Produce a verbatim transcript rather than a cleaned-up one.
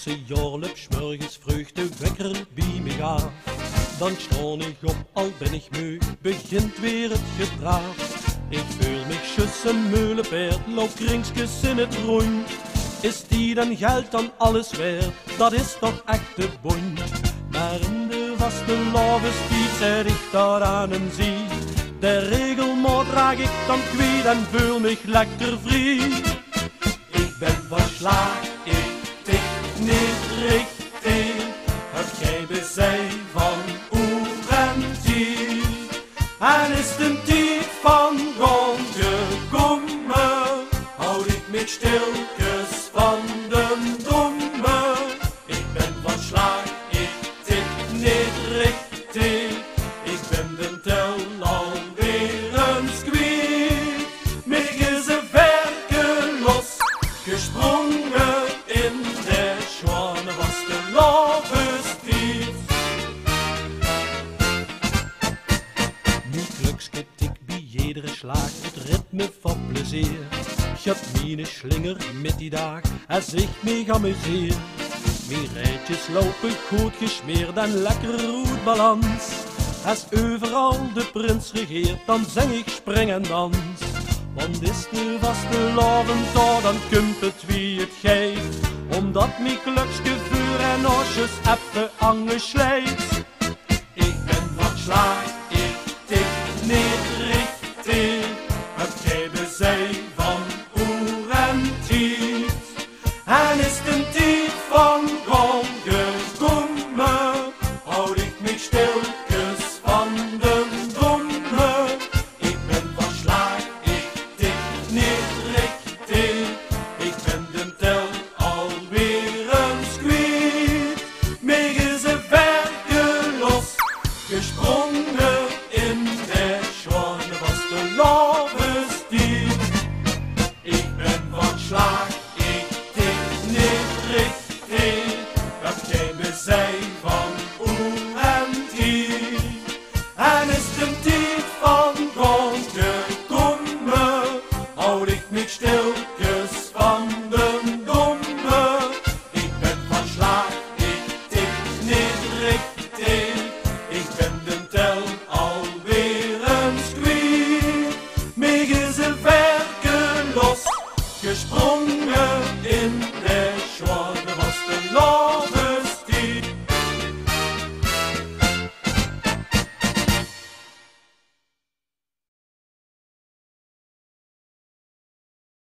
ze jaarlijks 's morgens vroeg de wekker bij me gaat. Dan sta ik op, al ben ik moe, begint weer het gepraat. Ik voel me zus een meulenpaard, loop kringskes in het rond. Is die dan geld dan alles waard, dat is toch echt de bond. Maar in de vaste lavestiet zet ik daar aan en zie. De regelmaat draag ik dan kwijt en voel me lekker vrij. Ik ben van slaag, ik tik niet richtig. Het geven zij van oer en tier. En is het een tijd van rondgekomen, houd ik me stilkes van de domme. Ik ben van slaag, ik tik niet richtig. Ik ben de tel alweer eens kwijt. Mij is een werken los, gesprongen in de schwane was de lavestiet. Nu klukske tik bij iedere slag het ritme van plezier. Gaat mine slinger met die dag, als ik me amuseer. Mijn rijtjes lopen goed gesmeerd en lekker goed balans. Als overal de prins regeert, dan zing ik spring en dans. Want is de vaste lavend, dan kunt het wie het geeft. Omdat mijn kluksgevuur en osjes even angeslijt. Ik ben van slaag, ik tik niet richtig. Het geven zij van oer en tiet. En is het een tijd van rondgekomen, houd ik me stilkes van de domme. Ik ben van slaag, ik tik niet richtig. Ik ben de tel alweer eens kwijt. Mij is een werken los, gesprongen in de schwane was de lavestiet. Ik ben van slaag, ik tik niet richtig. Dat geven zij van